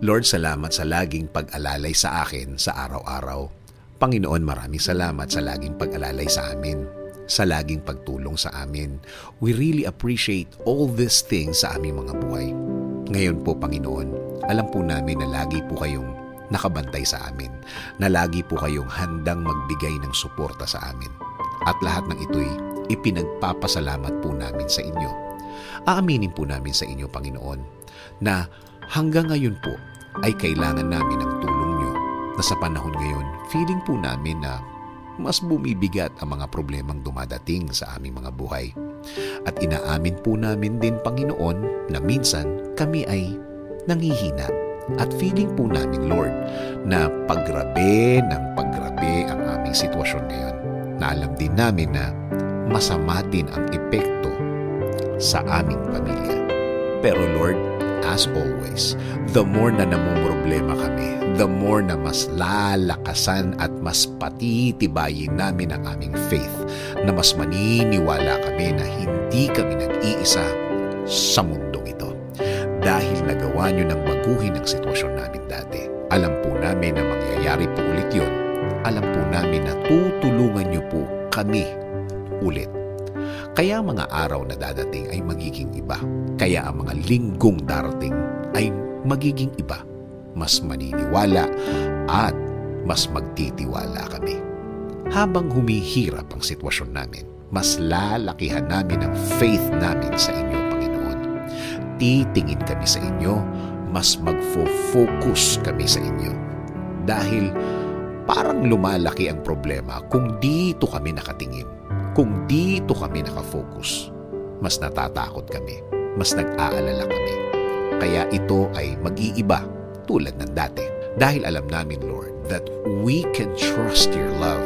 Lord, salamat sa laging pag-alalay sa akin sa araw-araw. Panginoon, maraming salamat sa laging pag-alalay sa amin, sa laging pagtulong sa amin. We really appreciate all these things sa aming mga buhay. Ngayon po, Panginoon, alam po namin na lagi po kayong nakabantay sa amin, na lagi po kayong handang magbigay ng suporta sa amin. At lahat ng ito'y ipinagpapasalamat po namin sa inyo. Aaminin po namin sa inyo, Panginoon, na hanggang ngayon po ay kailangan namin ng tulong nyo, na sa panahon ngayon, feeling po namin na mas bumibigat ang mga problemang dumadating sa aming mga buhay. At inaamin po namin din, Panginoon, na minsan kami ay nanghihina. At feeling po namin, Lord, na paggrabe ng paggrabe ang aming sitwasyon ngayon. Na alam din namin na masama din ang epekto sa aming pamilya. Pero Lord, as always, the more na namumroblema kami, the more na mas lalakasan at mas patitibayin namin ang aming faith, na mas maniniwala kami na hindi kami nag-iisa sa mundong ito. Dahil nagawa nyo ng baguhin ang sitwasyon namin dati. Alam po namin na mangyayari po ulit yun. Alam po namin na tutulungan nyo po kami ulit. Kaya ang mga araw na dadating ay magiging iba. Kaya ang mga linggong darating ay magiging iba. Mas maniniwala at mas magtitiwala kami. Habang humihirap ang sitwasyon namin, mas lalakihan namin ang faith namin sa inyo, Panginoon. Titingin kami sa inyo, mas magfo-focus kami sa inyo. Dahil parang lumalaki ang problema kung dito kami nakatingin. Kung dito kami nakafocus, mas natatakot kami, mas nag-aalala kami. Kaya ito ay mag-iiba tulad ng dati. Dahil alam namin, Lord, that we can trust your love,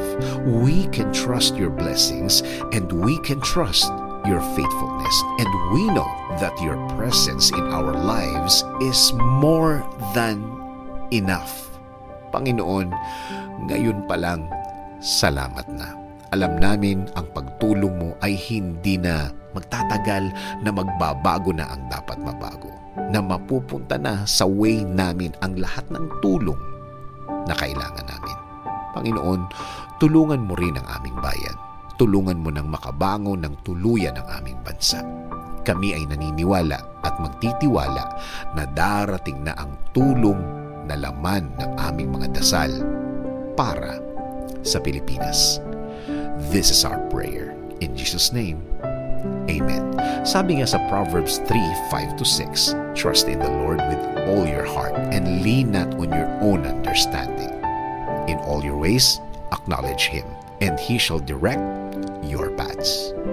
we can trust your blessings, and we can trust your faithfulness. And we know that your presence in our lives is more than enough. Panginoon, ngayon pa lang, salamat na. Alam namin ang pagtulong mo ay hindi na magtatagal, na magbabago na ang dapat mabago, na mapupunta na sa way namin ang lahat ng tulong na kailangan namin. Panginoon, tulungan mo rin ang aming bayan. Tulungan mo nang makabangon ng tuluyan ang aming bansa. Kami ay naniniwala at magtitiwala na darating na ang tulong na laman ng aming mga dasal para sa Pilipinas. This is our prayer. In Jesus' name, Amen. Sabi nga sa Proverbs 3:5-6, trust in the Lord with all your heart and lean not on your own understanding. In all your ways, acknowledge Him, and He shall direct your paths.